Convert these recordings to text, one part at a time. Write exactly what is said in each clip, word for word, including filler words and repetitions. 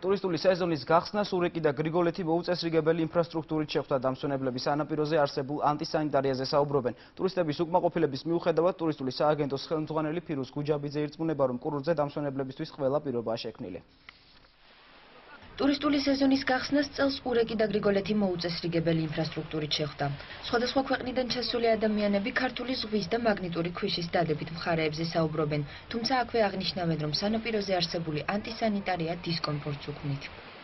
ტურისტული სეზონის გახსნას ურეკი და გრიგოლეთი მოუწესრიგებელი ინფრასტრუქტურით შეხვდა დამსვენებლები სანაპიროზე არსებულ ანტისანიტარიაზე საუბრობენ. ტურისტების უკმაყოფილების მიუხედავად ტურისტული სააგენტოს ხელმძღვანელი ფირუზ გუჯაბიძე ირწმუნება, რომ კურორტზე დამსვენებლებისთვის ყველა პირობაა შექმნილი. ტურისტული სეზონის გახსნას წელს ურეკი და გრიგოლეთი მოუწესრიგებელი ინფრასტრუქტურით შეხვდა. სხვადასხვა ქვეყნიდან ჩასული ადამიანები ქართული ზღვის და მაგნიტური ქვიშის დადებით მხარეებზე საუბრობენ, თუმცა აქვე აღნიშნავენ, რომ სანაპიროზე არსებული ანტისანიტარია დისკომფორტს უქმნით.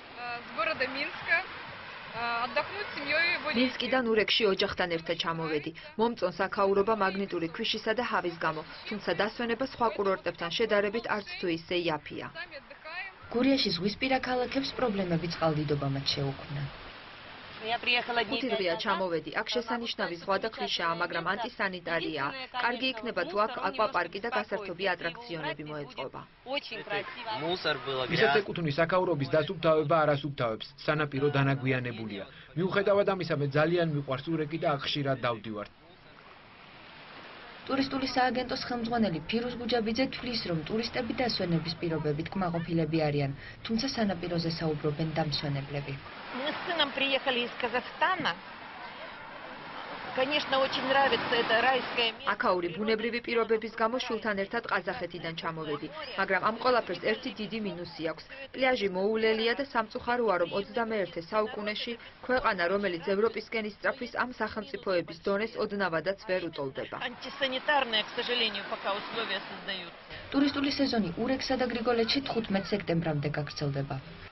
მინსკიდან ურეკში ოჯახთან ერთად ჩამოვედი. მომწონს აქაურობა მაგნიტური ქვიშისა და ჰავის გამო, თუმცა დასვენება სხვა კურორტებთან შედარებით არც თუ ისე იაფია. გურიაში ზღვისპირა ქალაქებს პრობლემები წყალდიდობამაც შეუქმნა. ხუთი დღეა ჩამოვედი, აქ შესანიშნავი ზღვა და ქვიშაა, მაგრამ ანტისანიტარია. კარგი იქნება თუ აქ აკვაპარკი და გასართობი ატრაქციონები მოეწყობა. ისაც ეკუთვნის აქაურობის დასუფთავება არასუფთავებს, სანაპირო დანაგვიანებულია. მიუხედავად ამისა, მე ძალიან მიყვარს ურეკი და აქ ხშირად დავდივარ. ტურისტული სააგენტოს ხელმძღვანელი ფირუზ გუჯაბიძე თვლის, რომ ტურისტები დასვენების პირობებით კმაყოფილები არიან, თუმცა სანაპიროზე საუბრობენ დამსვენებლები. აქაური ბუნებრივი პირობების გამო შვილთან ერთად ყაზახეთიდან ჩამოვედი, მაგრამ ამ ყველაფერს ერთი დიდი მინუსი აქვს. პლაჟი მოულელია და სამწუხაროა, რომ ოცდამეერთე საუკუნეში ქვეყანა, რომელიც ევროპისკენ ისწრაფვის, ამ სახელმწიფოების დონეს ოდნავადაც ვერ უტოლდება. ტურისტული სეზონი ურეკსა და გრიგოლეთში თხუთმეტ სექტემბრამდე გაგრძელდება.